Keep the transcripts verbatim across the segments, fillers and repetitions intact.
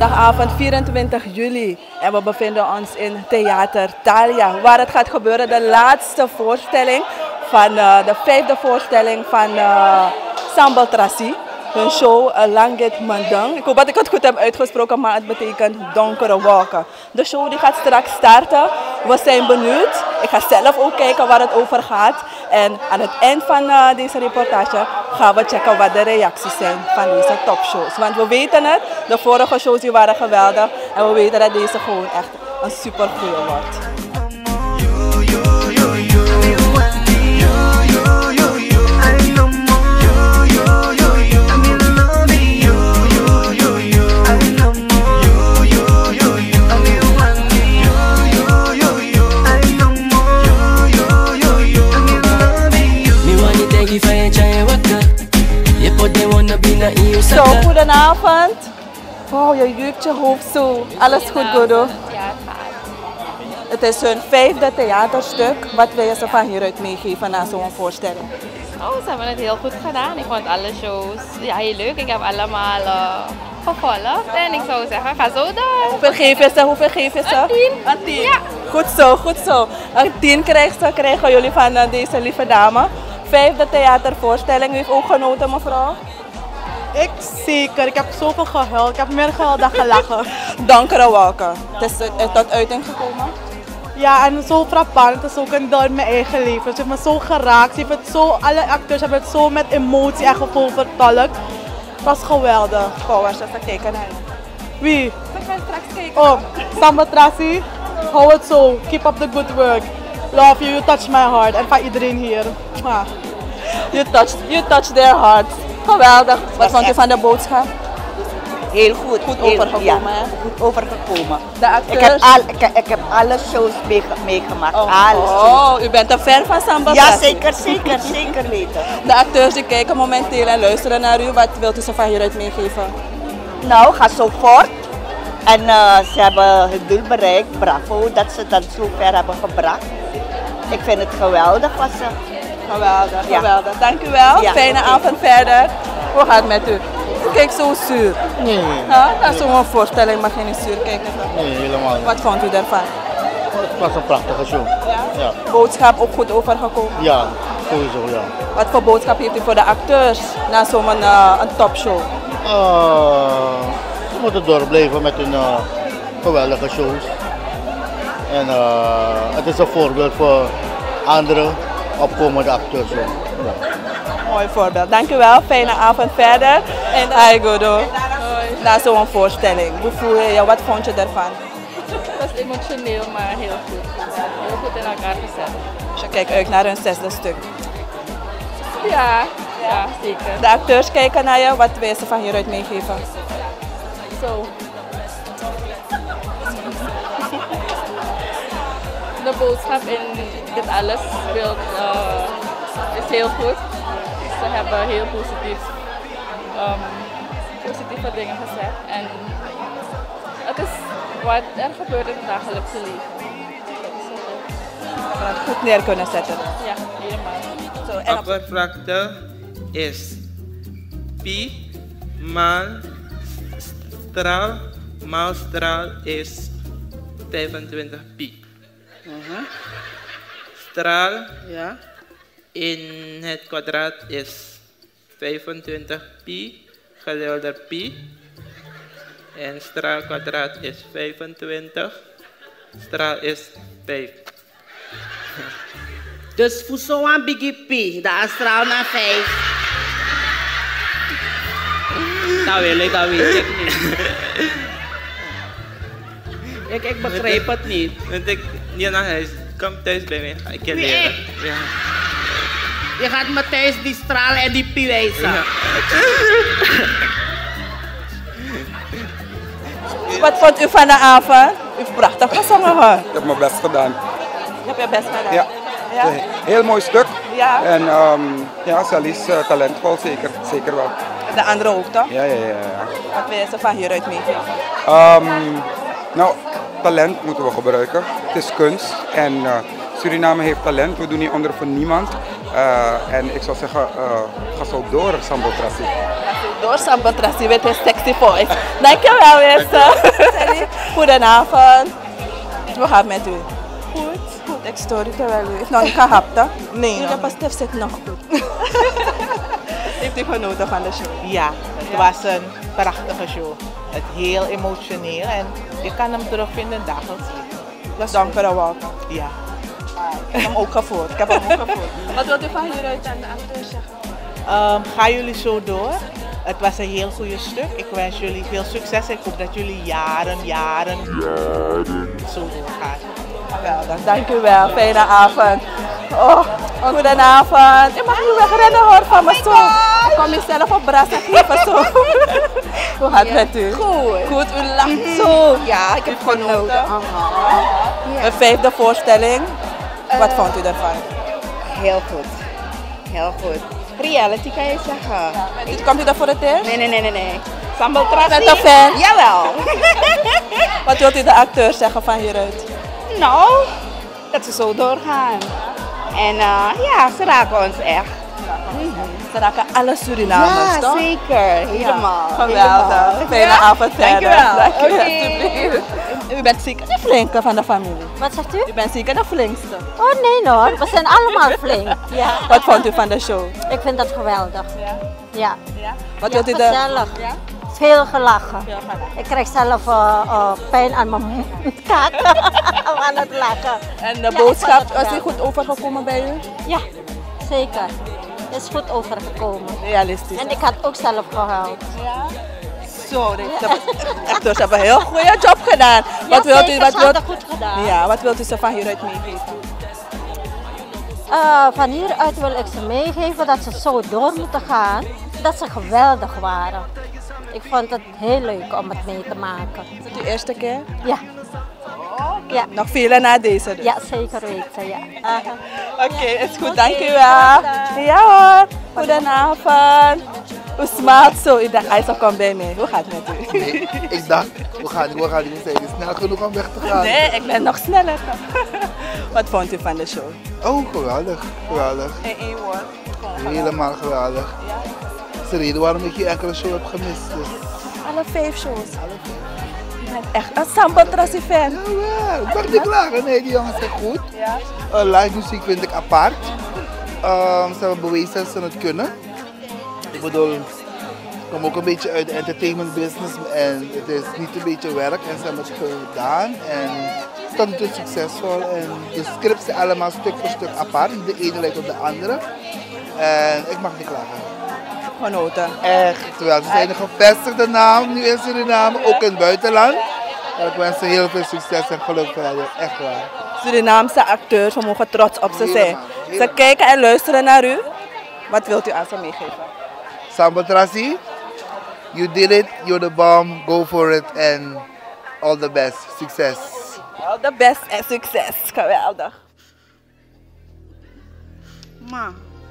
Zondagavond vierentwintig juli en we bevinden ons in Theater Thalia, waar het gaat gebeuren, de laatste voorstelling van uh, de vijfde voorstelling van uh, Sambal Trassi. Hun show uh, Langit Mandang. Ik hoop dat ik het goed heb uitgesproken, maar het betekent donkere wolken. De show die gaat straks starten. We zijn benieuwd. Ik ga zelf ook kijken waar het over gaat. En aan het eind van uh, deze reportage gaan we checken wat de reacties zijn van deze topshows. Want we weten het, de vorige shows die waren geweldig. En we weten dat deze gewoon echt een super goeie wordt. Zo, goedenavond. Wow, je jeukt je hoofd zo. Alles goed, Godo? Het is hun vijfde theaterstuk. Wat wil je ze van hieruit meegeven na zo'n voorstelling? Oh, ze hebben het heel goed gedaan. Ik vond alle shows ja, heel leuk. Ik heb allemaal uh, gevolgd. En ik zou zeggen, ga zo door. Hoeveel geef je ze? Hoeveel geef je ze? Een tien. Een tien? Ja. Goed zo, goed zo. Een tien krijgen, krijgen jullie van uh, deze lieve dame. Vijfde theatervoorstelling. U heeft ook genoten, mevrouw? Ik zeker. Ik heb zoveel gehuild. Ik heb meer gehuild dan gelachen. Donkere wolken. Het is uh, tot uiting gekomen? Ja, en zo frappant. Het is ook een deel in mijn eigen leven. Ze heeft me zo geraakt. Ze heeft het zo, alle acteurs hebben het zo met emotie en gevoel vertolkt. Het was geweldig. Kom, waar ze gekeken naar? Wie? We gaan straks kijken. Oh, Sambal Trassi. Hou het zo. Keep up the good work. Love you, you touch my heart. En van iedereen hier. Ah. You touched, you touched their hearts. Geweldig. Wat vond u van de boodschap? Heel goed. Goed heel, overgekomen, ja, hè? goed overgekomen. De acteurs? Ik heb, al, ik, ik heb alle shows meege, meegemaakt. Oh, Alle oh, u bent een fan van Sambal Ja, Trassi? zeker, zeker, zeker weten. De acteurs die kijken momenteel en luisteren naar u. Wat wilt u ze van hieruit meegeven? Nou, ga zo voort. En uh, ze hebben het doel bereikt. Bravo dat ze dat zo ver hebben gebracht. Ik vind het geweldig wat ze... Geweldig, Ja. geweldig. Dank u wel. Ja. Fijne avond verder. Hoe gaat het met u? U kijkt zo zuur. Nee, Ja, na zo'n voorstelling mag je niet zuur kijken. nee, helemaal niet. Wat vond u daarvan? Het was een prachtige show. Ja? Ja, Boodschap ook goed overgekomen. ja, sowieso, ja. Wat voor boodschap heeft u voor de acteurs na zo'n uh, een topshow? Uh, ze moeten doorblijven met hun uh, geweldige shows. En uh, het is een voorbeeld voor andere opkomende acteurs. Ja. Mooi voorbeeld. Dank u wel. Fijne avond verder. En hi Godo. Na zo'n voorstelling. Hoe voel je je? Wat vond je ervan? Het was emotioneel, maar heel goed. Heel goed in elkaar gezet. Dus je kijkt uit naar een zesde stuk. Ja, ja, zeker. De acteurs kijken naar je. Wat wil je ze van hieruit meegeven? Zo. De boodschap in dit alles speelt, uh, is heel goed. Ze hebben heel positief, um, positieve dingen gezegd. En het is wat er gebeurt in het dagelijkse leven. We het goed neer kunnen zetten. Ja, helemaal. Zo, en op... Oppervlakte is pi maal straal maal straal is vijfentwintig pi. Uh-huh. Straal Ja. in het kwadraat is vijfentwintig pi gedeeld door pi. En straal kwadraat is vijfentwintig. Straal is vijf. Dus voor zo'n biggie pi, dat is straal naar vijf. Dat wil ik, dat weet ik niet. ik, ik begrijp het niet. Want ik niet naar huis. Kom thuis bij mij, ga ik je Wie, leren. ik? Ja. Je gaat me thuis die straal en die pi wijzen. Ja. Wat vond u van de avond? U heeft prachtig gezongen, hoor. Ik heb mijn best gedaan. Je hebt je best gedaan. Ja. Ja? Een heel mooi stuk. Ja. En um, ja, Sally is uh, talentvol, zeker. Zeker wel. De andere ook, toch? Ja, ja, ja. ja. Wat wil je ze van hieruit meegeven? Um, nou, talent moeten we gebruiken. Het is kunst. En uh, Suriname heeft talent. We doen niet onder voor niemand. Uh, en ik zou zeggen, uh, ga zo door, Sambal Trassi. Door Sambal Trassie met his sexy voice. Dankjewel, Wester. Goedenavond. Hoe gaat het met u? Goed. Goed, ik stoor u terwijl u is nog niet gehapt, hè? Nee, U pas Stef zit nog goed. Heeft u genoten van de show? Ja, het was een prachtige show. Het heel emotioneel en je kan hem terugvinden in dagelijks leven. Donkere wolken. Ja. Ik heb hem ook gevoeld. Ik heb hem ook gevoeld. Wat wilt u van hieruit aan de acteurs zeggen? Um, gaan jullie zo door? Het was een heel goede stuk. Ik wens jullie veel succes. Ik hoop dat jullie jaren, jaren, jaren zo doorgaan. Geweldig, dank u wel. Fijne avond. Oh, goedenavond. Je mag niet wegrennen hoor van me zo. Ik kom jezelf op brasa geven zo. Hoe gaat het met u? Goed. Goed, u lacht zo. Ja, ik heb genoten. De vijfde voorstelling. Wat Uh, vond u daarvan? Heel goed. Heel goed. Reality kan je zeggen. Dit komt u daar voor het eerst? Nee, nee, nee, nee, nee. Sambal Trassie? Bent u fan? Jawel. Wat wilt u de acteurs zeggen van hieruit? Nou, dat ze zo doorgaan. En uh, ja, ze raken ons echt. Ze raken alle Surinamers, Ja, toch? zeker. Helemaal. Geweldig. Fijne Ja? avond verder. Dankjewel. Dank u, Oké. alsjeblieft. U bent zeker de flinke van de familie. Wat zegt u? U bent zeker de flinkste. Oh nee hoor, we zijn allemaal flink. Ja. Wat vond u van de show? Ik vind dat geweldig. Ja. Ja. Wat Ja, wilt u de... gezellig. Veel gelachen. Ik krijg zelf uh, uh, pijn aan mijn kaak aan het lachen. En de Ja, ik boodschap, vond het was die geweldig. goed overgekomen bij u? Ja, zeker. Is goed overgekomen. Realistisch. En ik had ook zelf gehuild. Sorry. De acteurs hebben een heel goede job gedaan. Ja, Wat wilt u, zeker, wat ze wilt, hadden goed gedaan. ja, wat wilt u ze van hieruit meegeven? Uh, van hieruit wil ik ze meegeven dat ze zo door moeten gaan. Dat ze geweldig waren. Ik vond het heel leuk om het mee te maken. Is het uw eerste keer? Ja. Ja. Nog vele na deze dus? Ja, zeker weten. Ja. Oké, okay, is goed. Dank u wel. Ja hoor. Goedenavond. Hoe smaakt zo? Ik dacht, hij komt bij mij. Hoe gaat het met u? Nee, ik dacht, we gaan niet, we gaan niet zijn snel genoeg om weg te gaan. Nee, ik ben nog sneller. Wat vond u van de show? Oh, geweldig. Geweldig. In één woord. Helemaal geweldig. Ja. Dat is de reden waarom ik je enkele show heb gemist. Dus. Alle vijf shows. Je bent echt een Sambal Trassie fan. Ja, ik mag niet klagen. Nee, die jongens zijn goed. Ja. Uh, live muziek vind ik apart. Um, ze hebben bewezen dat ze het kunnen. Ik bedoel, ik kom ook een beetje uit de entertainment business en het is niet een beetje werk en ze hebben het gedaan en het is tot nu toe succesvol en de scripts zijn allemaal stuk voor stuk apart, de ene lijkt op de andere en ik mag niet klagen. Genoten. Echt, terwijl ze zijn een gevestigde naam nu in Suriname, ook in het buitenland. En ik wens ze heel veel succes en geluk verder, echt waar. Surinaamse acteurs, we mogen trots op ze zijn. Ze kijken en luisteren naar u. Wat wilt u aan ze meegeven? Sambal Trassie, you did it, you're the bomb, go for it and all the best, succes. All the best en succes, geweldig. Ma.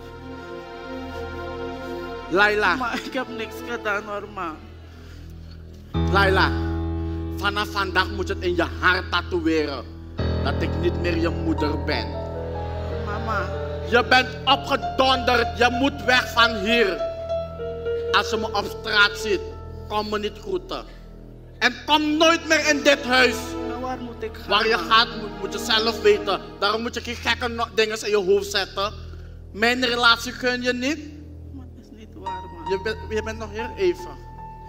Laila. Ma, ik heb niks gedaan hoor, ma. Laila, vanaf vandaag moet je het in je hart tatoeëren dat ik niet meer je moeder ben. Mama. Je bent opgedonderd, je moet weg van hier. Als je me op straat ziet, kom me niet groeten. En kom nooit meer in dit huis. Maar waar moet ik gaan? Waar je gaat, moet, moet je zelf weten. Daarom moet je geen gekke no- dingen in je hoofd zetten. Mijn relatie gun je niet. Maar dat is niet waar, man. Je, bent, je bent nog heel even.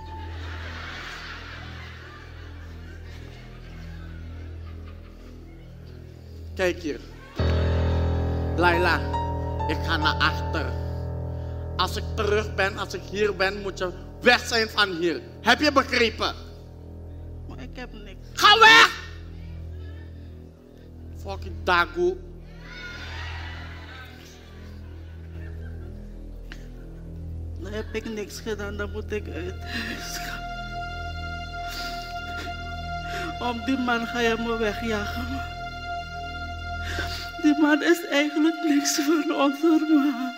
Kijk hier. Laila, ik ga naar achter. Als ik terug ben, als ik hier ben, moet je weg zijn van hier. Heb je begrepen? Maar ik heb niks. Ga weg! Fucking dagoe. Dan heb ik niks gedaan, dan moet ik uit huis gaan. Om die man ga je me wegjagen. Die man is eigenlijk niks van ons, normaal.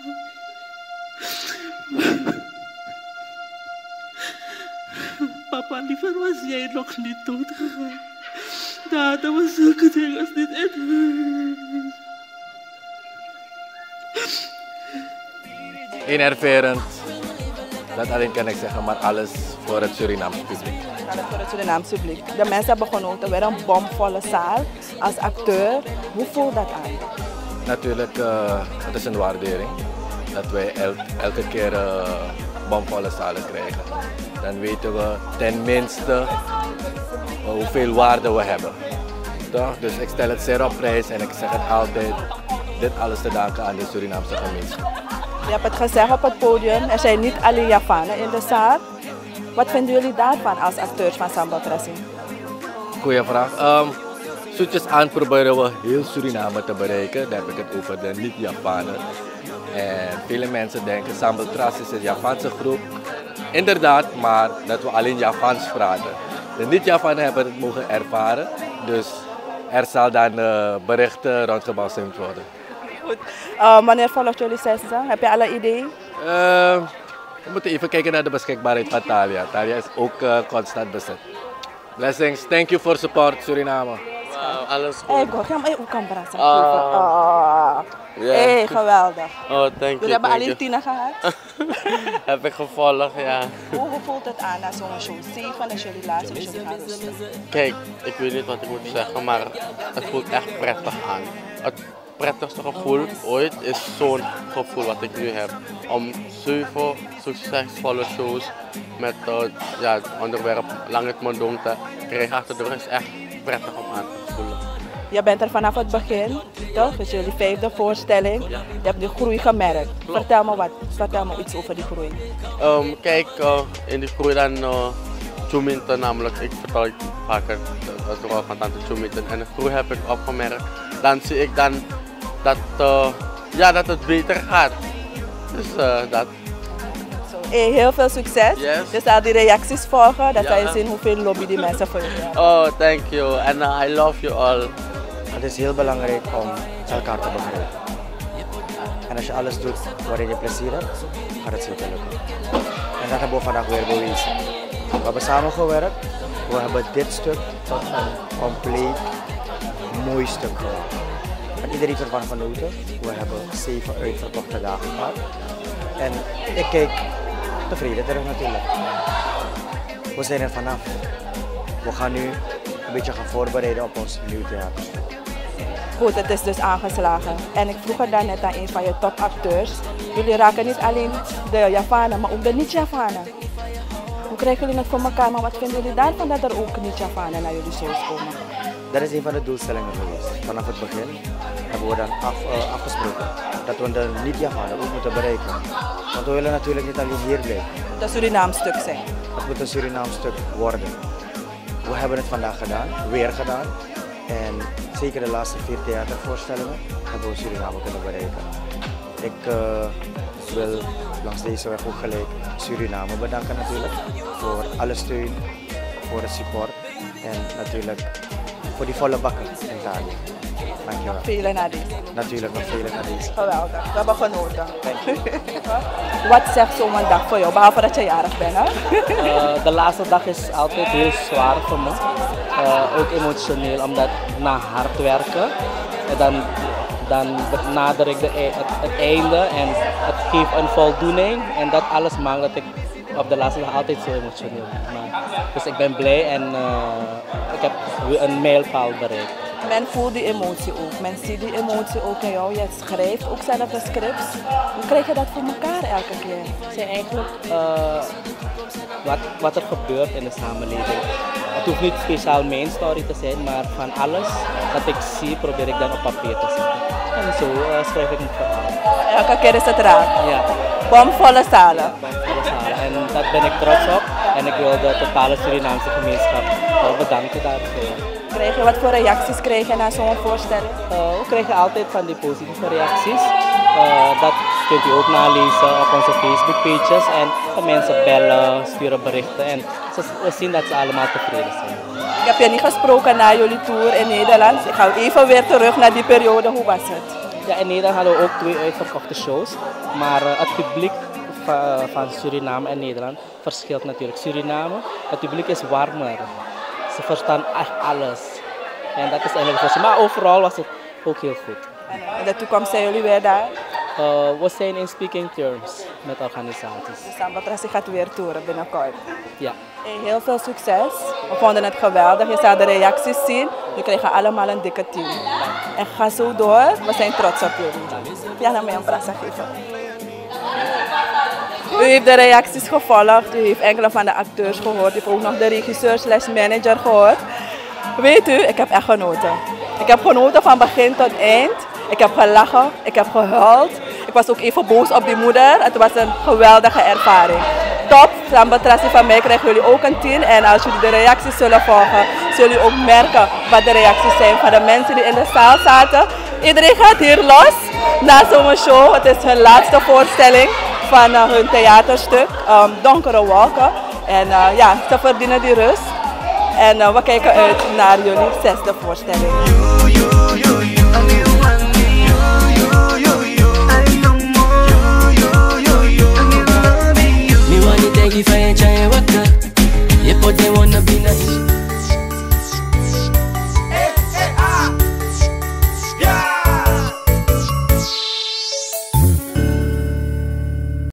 Papa, liever was jij nog niet doodgegaan. Daar hadden we zulke dingen niet in huis. Enerverend. Dat alleen kan ik zeggen, maar alles voor het Surinaamse publiek. Alles voor het Surinaamse publiek. De mensen hebben genoten, weer een bomvolle zaal. Als acteur, hoe voelt dat aan? Natuurlijk, uh, het is een waardering dat wij el elke keer uh, bomvolle zalen krijgen. Dan weten we tenminste uh, hoeveel waarde we hebben. Toch? Dus ik stel het zeer op prijs en ik zeg het altijd, dit alles te danken aan de Surinaamse gemeenschap. Je hebt het gezegd op het podium, er zijn niet alleen Javanen in de zaal. Wat vinden jullie daarvan als acteurs van Sambal Tracing? Goeie vraag. Um, zoetjes aan proberen we heel Suriname te bereiken. Daar heb ik het over de niet-Javanen. En vele mensen denken Sambal Tracing is een Javaanse groep. Inderdaad, maar dat we alleen Javaans praten. De niet-Javanen hebben het mogen ervaren. Dus er zal dan uh, berichten rondgebasumd worden. Goed. Uh, wanneer volgt jullie zesde? Heb je alle ideeën? Uh, we moeten even kijken naar de beschikbaarheid van Talia. Talia is ook uh, constant bezet. Blessings, thank you for support Suriname. Wow, alles goed. Hey, go, ga maar even kan praten. Ah. Oh. Yeah. Hey, geweldig. Oh, thank you. Jullie hebben thank alleen you. tien gehad? Heb ik gevolgd, ja. Hoe, hoe voelt het aan na zo'n show? zeven is jullie laatste, dus jullie gaan rusten. Kijk, ik weet niet wat ik moet zeggen, maar het voelt echt prettig aan. Het prettigste gevoel ooit is zo'n gevoel wat ik nu heb. Om zeven succesvolle shows met uh, ja, het onderwerp Langit Mondong te krijgen achter de rug is echt prettig om aan te voelen. Je bent er vanaf het begin, toch? Dus jullie vijfde voorstelling. Je hebt die groei gemerkt. Vertel me wat, vertel me iets over die groei. Um, kijk, uh, in die groei dan uh, Chuminten namelijk, ik vertel het vaker de rol van tante Chuminten. En de groei heb ik opgemerkt. Dan zie ik dan dat, uh, ja, dat het beter gaat. Dus uh, dat. Hey, heel veel succes. Yes. Dus al die reacties volgen, dan Ja. kan je zien hoeveel lobby die mensen voor je hebben. Oh, thank you. And uh, I love you all. Het is heel belangrijk om elkaar te begrijpen. En als je alles doet waarin je plezier hebt, gaat het zeker lukken. En dat hebben we vandaag weer bewezen. We hebben samengewerkt. We hebben dit stuk tot een compleet mooi stuk gemaakt. En iedereen heeft ervan genoten. We hebben zeven uitverkochte dagen gehad. En ik kijk tevreden terug natuurlijk. We zijn er vanaf. We gaan nu een beetje gaan voorbereiden op ons nieuw theaterstuk. Goed, het is dus aangeslagen. En ik vroeg het daarnet aan een van je topacteurs. Jullie raken niet alleen de Javanen, maar ook de niet-Javanen. Hoe krijgen jullie het voor elkaar? Maar wat vinden jullie daarvan dat er ook niet-Javanen naar jullie shows komen? Dat is een van de doelstellingen geweest. Vanaf het begin hebben we dan af, uh, afgesproken dat we de niet-Javanen ook moeten bereiken. Want we willen natuurlijk niet alleen hier blijven. Het moet een Surinaams stuk zijn. Het moet een Surinaams stuk worden. We hebben het vandaag gedaan, weer gedaan. En zeker de laatste vier theatervoorstellingen hebben we Suriname kunnen bereiken. Ik uh, wil langs deze weg ook gelijk Suriname bedanken natuurlijk voor alle steun, voor het support en natuurlijk voor die volle bakken in Italië. Dankjewel. Vele naar deze. Natuurlijk nog vele naar deze. Geweldig, we hebben genoten. Wat zegt zo'n dag voor jou, behalve dat je jarig bent? Hè? Uh, de laatste dag is altijd heel zwaar voor me. Uh, ook emotioneel, omdat na hard werken, en dan, dan nader ik de, het, het einde en het geeft een voldoening. En dat alles maakt dat ik op de laatste dag altijd zo emotioneel ben. Maar, dus ik ben blij en uh, ik heb een mijlpaal bereikt. Men voelt die emotie ook, men ziet die emotie ook in jou. Je schrijft ook zelf de scripts. Hoe krijg je dat voor elkaar elke keer? Het zijn eigenlijk uh, wat, wat er gebeurt in de samenleving. Het hoeft niet speciaal mijn story te zijn, maar van alles wat ik zie probeer ik dan op papier te zetten. En zo uh, schrijf ik een verhaal. Elke keer is het raak? Ja. Bomvolle zalen? Bomvolle zalen. En daar ben ik trots op. En ik wil de totale Surinaamse gemeenschap wel bedanken daarvoor. Krijg je wat voor reacties krijg je na zo'n voorstelling? Uh, we krijgen altijd van die positieve reacties. Uh, dat kunt u ook nalezen op onze Facebook-pages. En de mensen bellen, sturen berichten. En we zien dat ze allemaal tevreden zijn. Ik heb je niet gesproken na jullie tour in Nederland. Ik ga even weer terug naar die periode. Hoe was het? Ja, in Nederland hadden we ook twee uitverkochte shows. Maar uh, het publiek van, van Suriname en Nederland verschilt natuurlijk. Suriname, het publiek is warmer. Ze verstaan echt alles. En dat is eigenlijk het verschil. Maar overal was het ook heel goed. In de toekomst zijn jullie weer daar? Uh, we zijn in speaking terms. met organisaties. De Sambal Trust gaat weer toeren binnenkort. Ja. En heel veel succes. We vonden het geweldig. Je zou de reacties zien. We kregen allemaal een dikke team. En ga zo door. We zijn trots op jullie. Ja, dan mij een prijs geven. U heeft de reacties gevolgd. U heeft enkele van de acteurs gehoord. U heeft ook nog de regisseur slash manager gehoord. Weet u, ik heb echt genoten. Ik heb genoten van begin tot eind. Ik heb gelachen. Ik heb gehuild. Ik was ook even boos op die moeder. Het was een geweldige ervaring. Top, Sambal Trust van mij krijgen jullie ook een tien. En als jullie de reacties zullen volgen, zullen jullie ook merken wat de reacties zijn van de mensen die in de zaal zaten. Iedereen gaat hier los na zo'n show. Het is hun laatste voorstelling van uh, hun theaterstuk, um, Donkere Wolken. En uh, ja, ze verdienen die rust. En uh, we kijken uit naar jullie zesde voorstelling.